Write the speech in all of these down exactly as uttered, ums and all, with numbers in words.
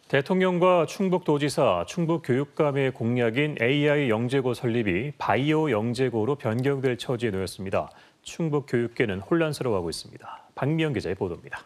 대통령과 충북도지사, 충북교육감의 공약인 에이아이 영재고 설립이 바이오 영재고로 변경될 처지에 놓였습니다. 충북교육계는 혼란스러워하고 있습니다. 박미영 기자의 보도입니다.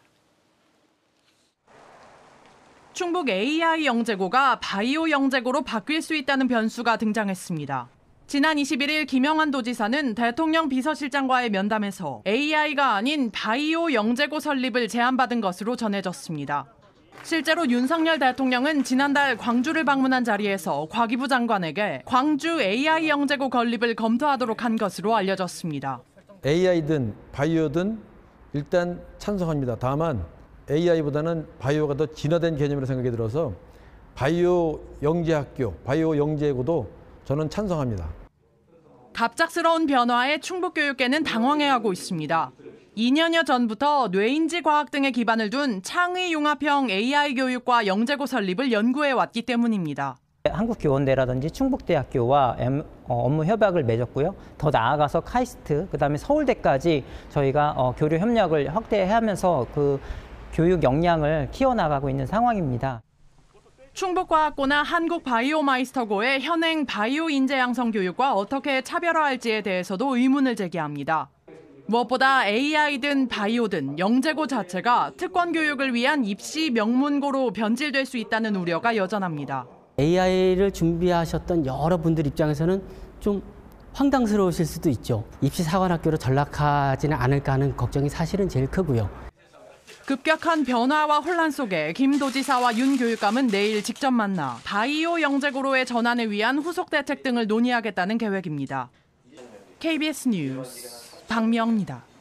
충북 에이아이 영재고가 바이오 영재고로 바뀔 수 있다는 변수가 등장했습니다. 지난 이십일일 김영환 도지사는 대통령 비서실장과의 면담에서 에이아이가 아닌 바이오 영재고 설립을 제안받은 것으로 전해졌습니다. 실제로 윤석열 대통령은 지난달 광주를 방문한 자리에서 과기부 장관에게 광주 에이아이 영재고 건립을 검토하도록 한 것으로 알려졌습니다. 에이아이든 바이오든 일단 찬성합니다. 다만 에이아이보다는 바이오가 더 진화된 개념으로 생각이 들어서 바이오 영재학교, 바이오 영재고도 저는 찬성합니다. 갑작스러운 변화에 충북교육계는 당황해하고 있습니다. 이 년여 전부터 뇌인지 과학 등에 기반을 둔 창의융합형 에이아이 교육과 영재고 설립을 연구해왔기 때문입니다. 한국교원대라든지 충북대학교와 업무 협약을 맺었고요. 더 나아가서 카이스트, 그다음에 서울대까지 저희가 교류 협력을 확대하면서 그 교육 역량을 키워나가고 있는 상황입니다. 충북과학고나 한국바이오마이스터고의 현행 바이오 인재 양성 교육과 어떻게 차별화할지에 대해서도 의문을 제기합니다. 무엇보다 에이아이든 바이오든 영재고 자체가 특권 교육을 위한 입시 명문고로 변질될 수 있다는 우려가 여전합니다. 에이아이를 준비하셨던 여러분들 입장에서는 좀 황당스러우실 수도 있죠. 입시사관학교로 전락하지는 않을까 하는 걱정이 사실은 제일 크고요. 급격한 변화와 혼란 속에 김 도지사와 윤 교육감은 내일 직접 만나 바이오 영재고로의 전환을 위한 후속 대책 등을 논의하겠다는 계획입니다. 케이비에스 뉴스 박미영입니다.